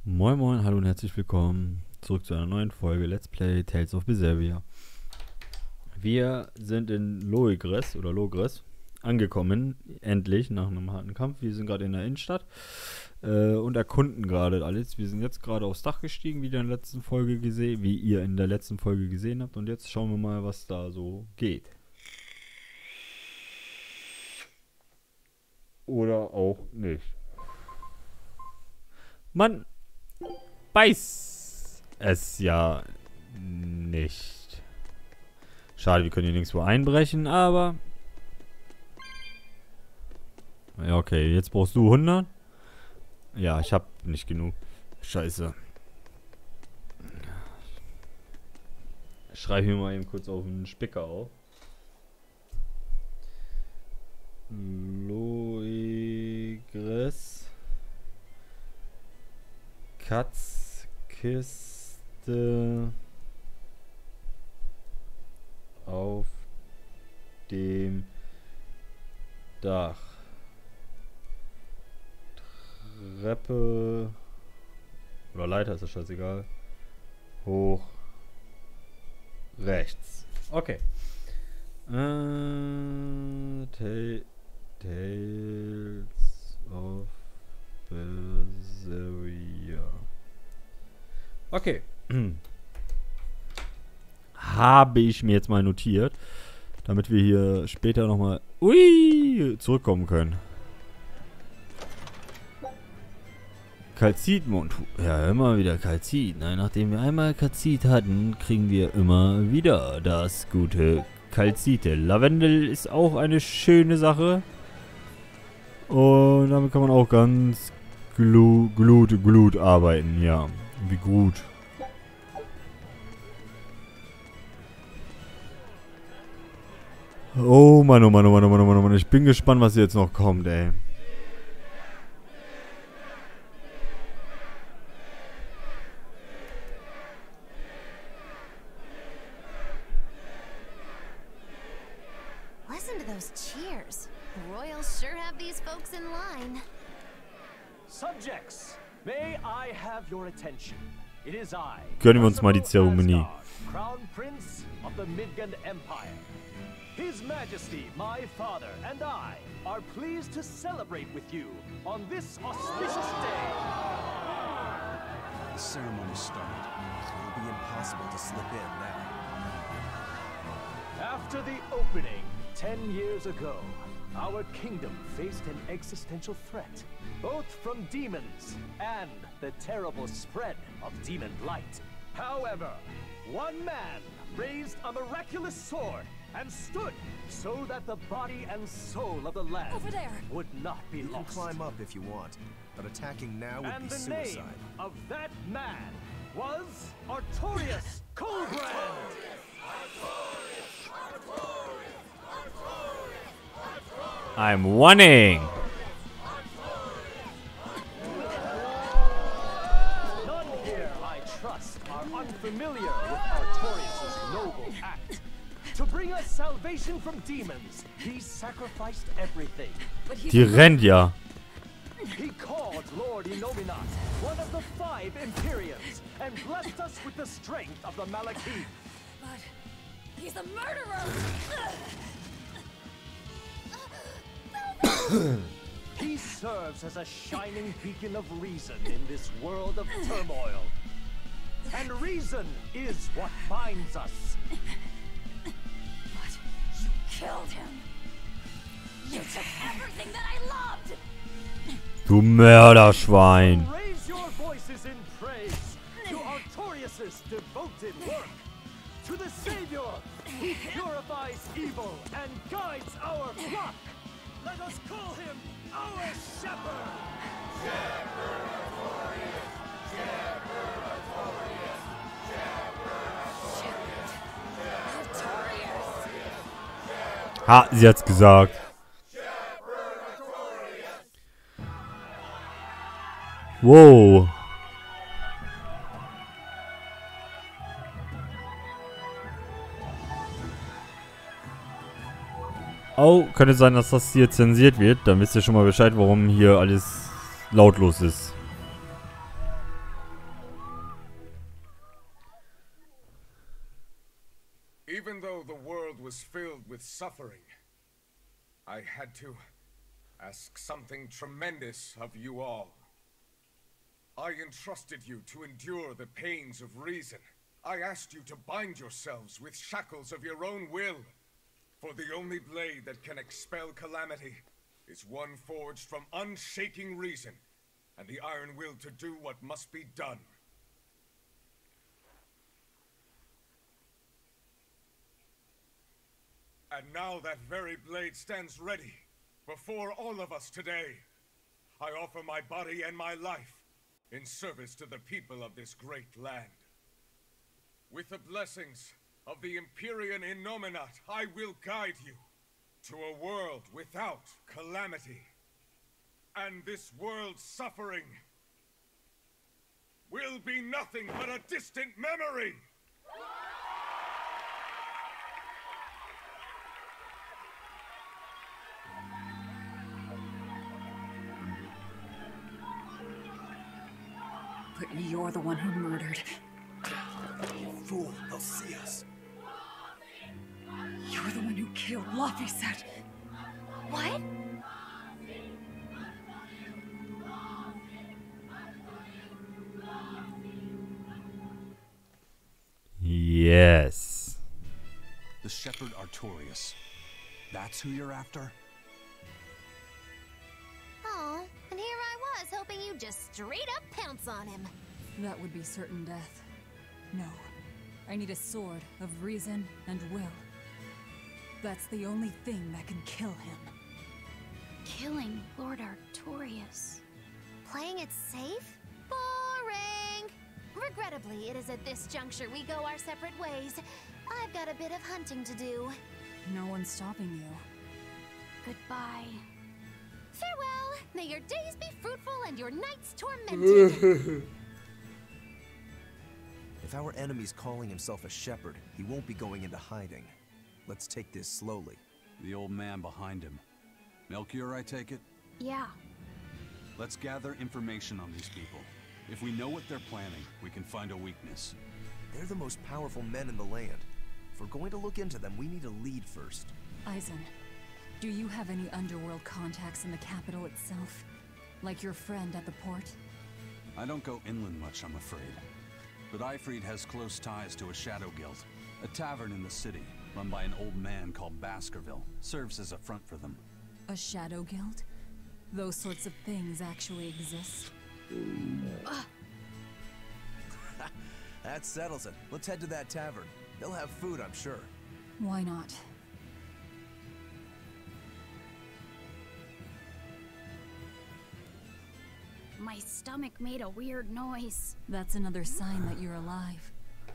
Moin Moin, hallo und herzlich willkommen zurück zu einer neuen Folge Let's Play Tales of Berseria. Wir sind in Logres angekommen, endlich, nach einem harten Kampf. Wir sind gerade in der Innenstadt und erkunden gerade alles. Wir sind jetzt gerade aufs Dach gestiegen, wie ihr in der letzten Folge gesehen habt. Und jetzt schauen wir mal, was da so geht. Oder auch nicht. Man weiß es ja nicht. Schade, wir können hier nirgendwo einbrechen, aber... Ja, okay, jetzt brauchst du 100. Ja, ich hab nicht genug. Scheiße. Ich schreibe hier mal eben kurz auf den Spicker auf. Logres Katzkiste auf dem Dach. Treppe oder Leiter, ist das scheißegal. Hoch rechts. Okay. Tales of Berseria. Okay. Habe ich mir jetzt mal notiert, damit wir hier später nochmal zurückkommen können. Kalzitmontur. Ja, immer wieder Kalzit. Nachdem wir einmal Kalzit hatten, kriegen wir immer wieder das gute Kalzite. Lavendel ist auch eine schöne Sache. Und damit kann man auch ganz Glut arbeiten. Ja, wie gut. Oh Mann, oh Mann, oh Mann, oh Mann, oh Mann, oh Mann. Ich bin gespannt, was jetzt noch kommt, ey. Listen to those cheers. The royals sure have these folks in line. Subjects, may I have your attention? It is I, Gönnen wir uns mal die Zeremonie. Asgard, Crown Prince of the Midgard Empire. His Majesty, my father, and I are pleased to celebrate with you on this auspicious day. The ceremony started. It will be impossible to slip in now. After the opening 10 years ago, our kingdom faced an existential threat, both from demons and the terrible spread of demon blight. However, one man raised a miraculous sword and stood so that the body and soul of the land Over there. would not be You can lost. climb up if you want, but attacking now would And be the suicide. name of that man was Artorias Colbrand. I'm warning. None here, I trust, are unfamiliar with Artorias' noble act. To bring us salvation from demons, he sacrificed everything. Die rennt ja. He called Lord Innominat, one of the 5 Imperiums, and blessed us with the strength of the Malekith. But he's a murderer. He serves as a shining beacon of reason in this world of turmoil. And reason is what binds us. But you killed him. You took everything that I loved. Du Mörderschwein. Raise your voices in praise to Artorias' devoted work, to the Savior who purifies evil and guides our flock. Let us call him our shepherd. Artorias. Ha, sie hat's gesagt. Wow. Oh, könnte sein, dass das hier zensiert wird. Dann wisst ihr schon mal Bescheid, warum hier alles lautlos ist. Even though the world was filled with suffering, I had to ask something tremendous of you all. I entrusted you to endure the pains of reason. I asked you to bind yourselves with shackles of your own will. For the only blade that can expel calamity is one forged from unshaking reason and the iron will to do what must be done. And now that very blade stands ready before all of us today. I offer my body and my life in service to the people of this great land. With the blessings of the Empyrean Innominat, I will guide you to a world without calamity. And this world's suffering will be nothing but a distant memory! But you're the one who murdered. Fool, they'll see us. You're the one who killed Laphicet. What? Yes. The Shepherd Artorias. That's who you're after? Oh, and here I was hoping you'd just straight up pounce on him. That would be certain death. No. I need a sword of reason and will. That's the only thing that can kill him. Killing Lord Artorias. Playing it safe? Boring! Regrettably, it is at this juncture we go our separate ways. I've got a bit of hunting to do. No one's stopping you. Goodbye. Farewell! May your days be fruitful and your nights tormented! If our enemy's calling himself a shepherd, he won't be going into hiding. Let's take this slowly. The old man behind him. Melchior, I take it? Yeah. Let's gather information on these people. If we know what they're planning, we can find a weakness. They're the most powerful men in the land. If we're going to look into them, we need a lead first. Eisen, do you have any underworld contacts in the capital itself? Like your friend at the port? I don't go inland much, I'm afraid. But Aifread has close ties to a shadow guild. A tavern in the city, run by an old man called Baskerville, serves as a front for them. A shadow guild? Those sorts of things actually exist? That settles it. Let's head to that tavern. They'll have food, I'm sure. Why not? My stomach made a weird noise. That's another sign that you're alive.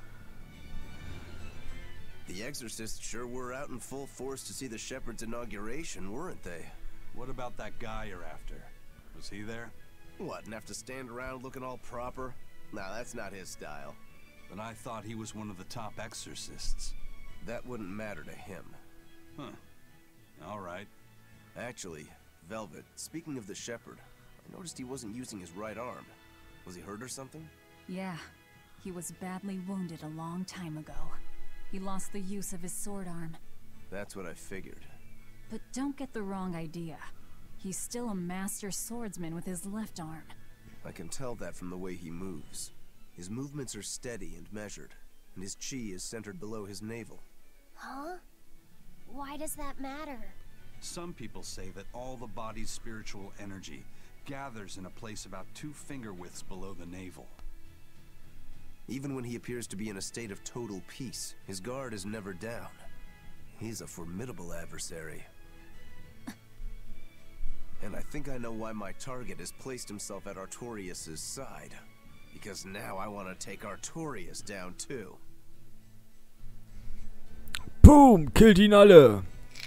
The Exorcists sure were out in full force to see the Shepherd's inauguration, weren't they? What about that guy you're after? Was he there? What, and have to stand around looking all proper? Nah, that's not his style. But I thought he was one of the top exorcists. That wouldn't matter to him. Huh. All right. Actually, Velvet, speaking of the Shepherd, I noticed he wasn't using his right arm. Was he hurt or something? Yeah. He was badly wounded a long time ago. He lost the use of his sword arm. That's what I figured. But don't get the wrong idea. He's still a master swordsman with his left arm. I can tell that from the way he moves. His movements are steady and measured, and his chi is centered below his navel. Huh? Why does that matter? Some people say that all the body's spiritual energy gathers in a place about 2 finger widths below the navel. Even when he appears to be in a state of total peace, his guard is never down. He's a formidable adversary. And I think I know why my target has placed himself at Artorias' side. Because now I want to take Artorias down too. Boom! Killt ihn alle!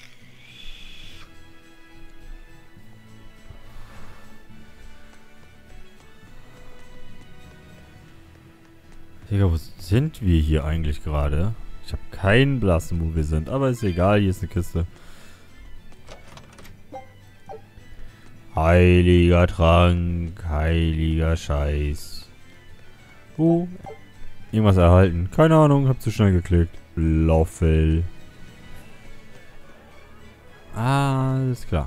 Digga, wo sind wir hier eigentlich gerade? Ich habe keinen Blassen, wo wir sind. Aber ist egal, hier ist eine Kiste. Heiliger Trank, heiliger Scheiß. Irgendwas erhalten. Keine Ahnung, hab zu schnell geklickt. Loffel. Alles klar.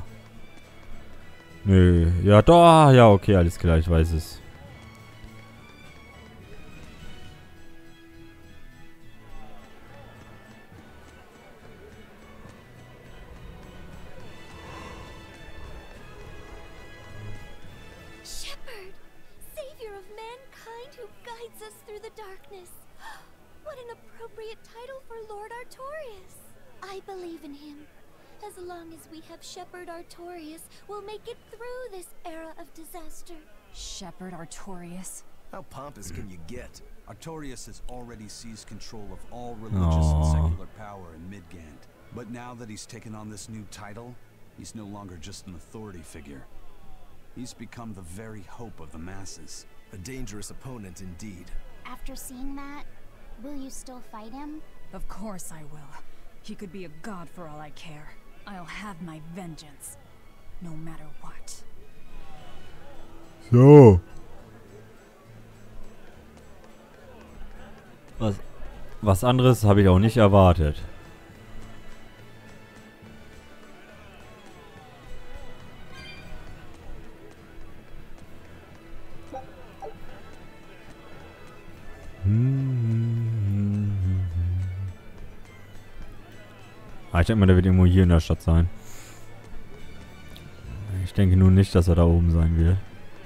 Nö. Ja, doch. Ja, okay, alles klar. Ich weiß es. Shepherd, savior of mankind who guides us through the darkness. What an appropriate title for Lord Artorias. I believe in him. As long as we have Shepherd Artorias, we'll make it through this era of disaster. Shepherd Artorias. How pompous can you get? Artorias has already seized control of all religious and secular power in Midgand. But now that he's taken on this new title, he's no longer just an authority figure. He's become the very hope of the masses. A dangerous opponent indeed. After seeing that, will you still fight him? Of course I will. He could be a god for all I care. I'll have my vengeance. No matter what. So. Was anderes habe ich auch nicht erwartet. Ich denke mal, der wird irgendwo hier in der Stadt sein. Ich denke nur nicht, dass er da oben sein wird.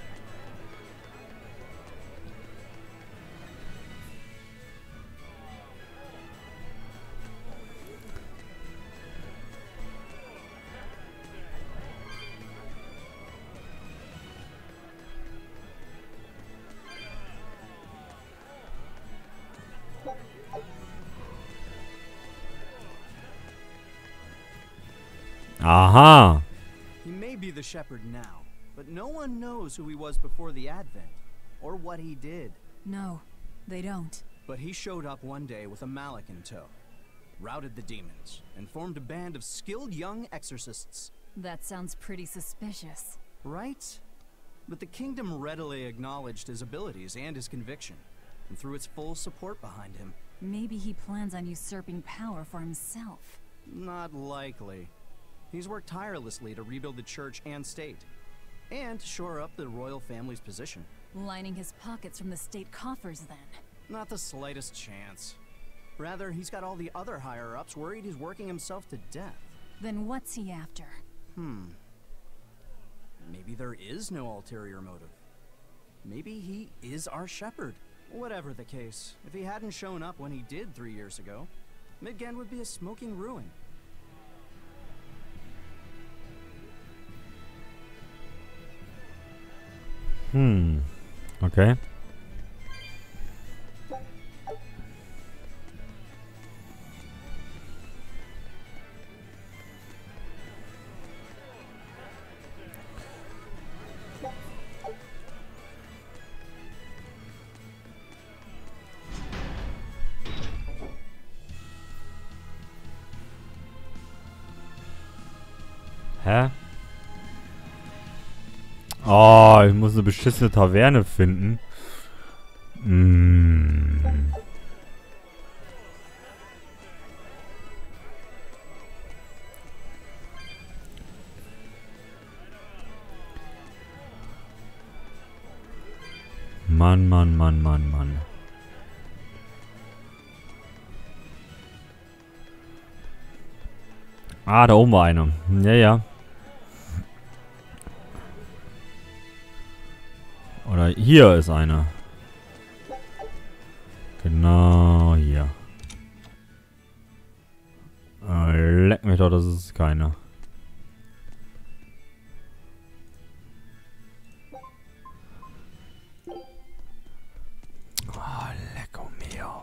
Aha! He may be the shepherd now, but no one knows who he was before the Advent, or what he did. No, they don't. But he showed up one day with a mallet in tow, routed the demons, and formed a band of skilled young exorcists. That sounds pretty suspicious. Right? But the kingdom readily acknowledged his abilities and his conviction, and threw its full support behind him. Maybe he plans on usurping power for himself. Not likely. He's worked tirelessly to rebuild the church and state, and shore up the royal family's position. Lining his pockets from the state coffers, then. Not the slightest chance. Rather, he's got all the other higher-ups worried he's working himself to death. Then what's he after? Maybe there is no ulterior motive. Maybe he is our shepherd. Whatever the case, if he hadn't shown up when he did 3 years ago, Midgand would be a smoking ruin. Okay. Hä? Oh, ich muss eine beschissene Taverne finden. Mann, Mann, Mann, Mann, Mann. Ah, da oben war einer. Ja, ja. Oder hier ist einer. Genau hier. Leck mich doch, das ist keiner. Oh, lecco mio.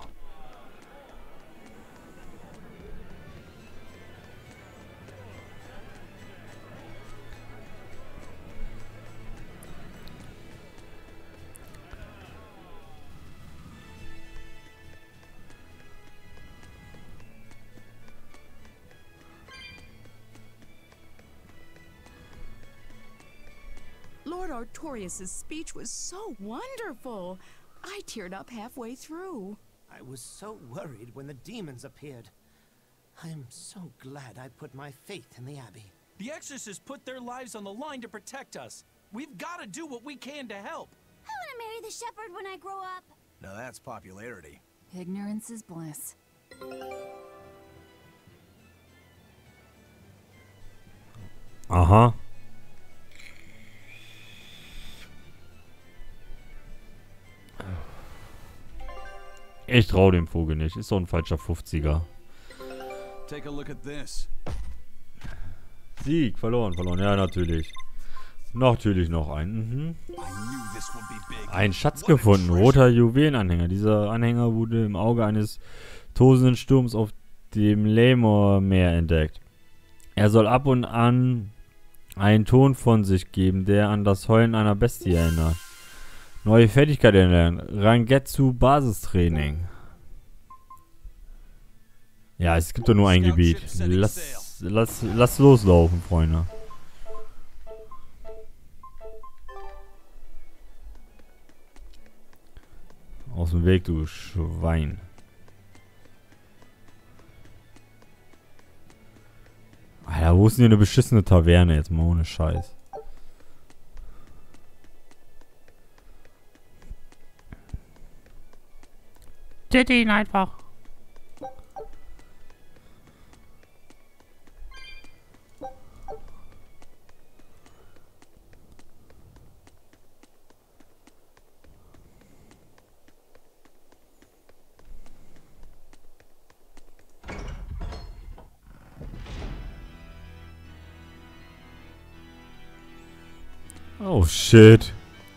Lord Artorias' speech was so wonderful. I teared up halfway through. I was so worried when the demons appeared. I'm so glad I put my faith in the Abbey. The Exorcists put their lives on the line to protect us. We've got to do what we can to help. I want to marry the shepherd when I grow up. Now that's popularity. Ignorance is bliss. Aha. Ich trau dem Vogel nicht. Ist so ein falscher 50er. Take a look at this. Sieg, verloren. Ja, natürlich. Natürlich noch ein. Ein Schatz gefunden. Roter Juwelenanhänger. Dieser Anhänger wurde im Auge eines tosenden Sturms auf dem Lamor-Meer entdeckt. Er soll ab und an einen Ton von sich geben, der an das Heulen einer Bestie erinnert. Neue Fertigkeit erlernen. Rangetsu Basistraining. Ja, es gibt doch nur ein Gebiet. Lass loslaufen, Freunde. Aus dem Weg, du Schwein. Alter, wo ist denn hier eine beschissene Taverne jetzt mal ohne Scheiß? Töte ihn einfach. Oh shit.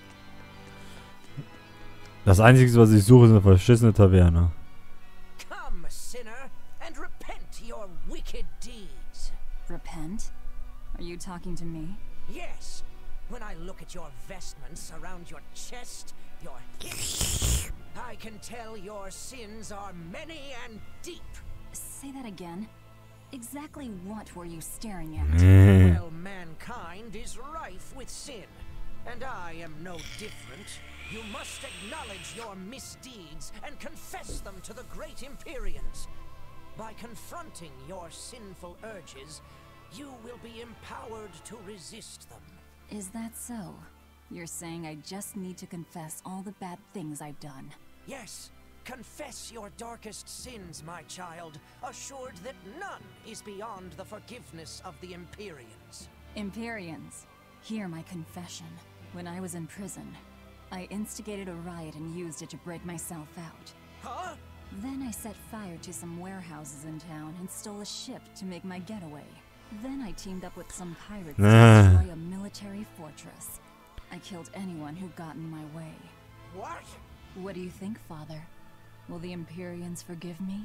Das Einzige, was ich suche, ist eine verschissene Taverne. Come, sinner, and repent your wicked deeds. Repent? Are you talking to me? Yes. When I look at your vestments around your chest, your hips, I can tell your sins are many and deep. Say that again. Exactly what were you staring at? Well, mankind is rife with sin, and I am no different. You must acknowledge your misdeeds and confess them to the great Empyreans. By confronting your sinful urges, you will be empowered to resist them. Is that so? You're saying I just need to confess all the bad things I've done? Yes. Confess your darkest sins, my child, assured that none is beyond the forgiveness of the Empyreans. Empyreans, hear my confession. When I was in prison, I instigated a riot and used it to break myself out. Huh? Then I set fire to some warehouses in town and stole a ship to make my getaway. Then I teamed up with some pirates to destroy a military fortress. I killed anyone who got in my way. What? What do you think, Father? Will the Empyreans forgive me?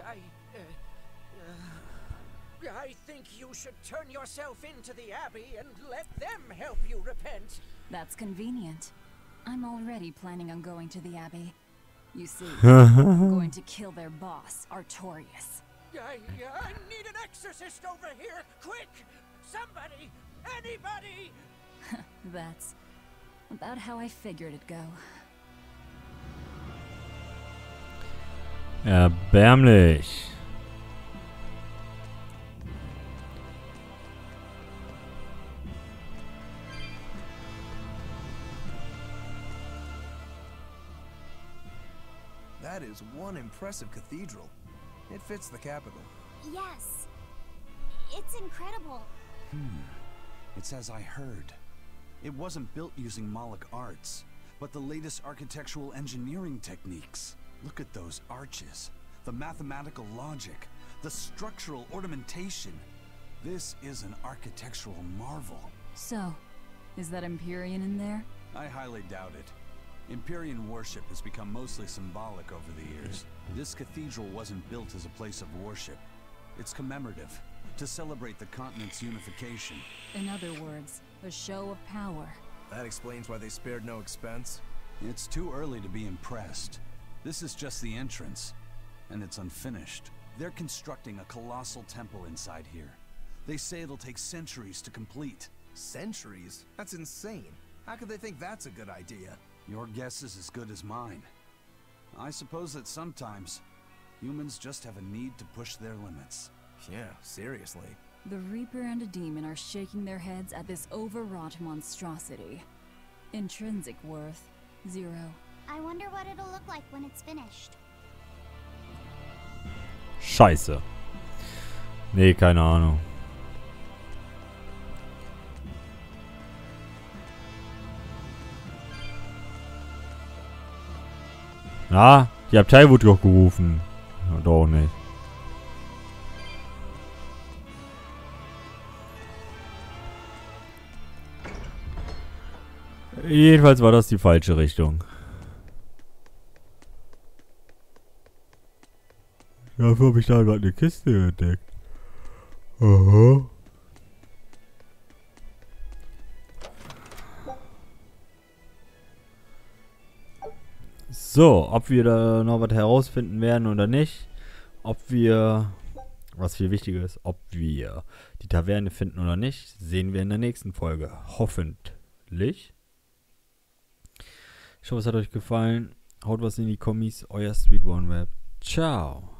I think you should turn yourself into the Abbey and let them help you repent. That's convenient. I'm already planning on going to the Abbey. You see, I'm going to kill their boss, Artorias. I need an exorcist over here! Quick! Somebody! Anybody! That's about how I figured it'd go. Erbärmlich. That is one impressive cathedral. It fits the capital. Yes. It's incredible. It's as I heard. It wasn't built using Moloch arts, but the latest architectural engineering techniques. Look at those arches, the mathematical logic, the structural ornamentation. This is an architectural marvel. So, is that Empyrean in there? I highly doubt it. Empyrean worship has become mostly symbolic over the years. This cathedral wasn't built as a place of worship. It's commemorative, to celebrate the continent's unification. In other words, a show of power. That explains why they spared no expense. It's too early to be impressed. This is just the entrance, and it's unfinished. They're constructing a colossal temple inside here. They say it'll take centuries to complete. Centuries? That's insane. How could they think that's a good idea? Your guess is as good as mine. I suppose that sometimes humans just have a need to push their limits. Yeah, seriously. The Reaper and a demon are shaking their heads at this overwrought monstrosity. Intrinsic worth, 0. I wonder what it'll look like when it's finished. Scheiße. Nee, keine Ahnung. Ja, die Abtei wurde doch gerufen. Ja, doch nicht. Jedenfalls war das die falsche Richtung. Dafür habe ich da gerade eine Kiste entdeckt. Aha. So, ob wir da noch was herausfinden werden oder nicht. Ob wir, was viel wichtiger ist, ob wir die Taverne finden oder nicht, sehen wir in der nächsten Folge. Hoffentlich. Ich hoffe, es hat euch gefallen. Haut was in die Kommis. Euer Sweet One Web. Ciao.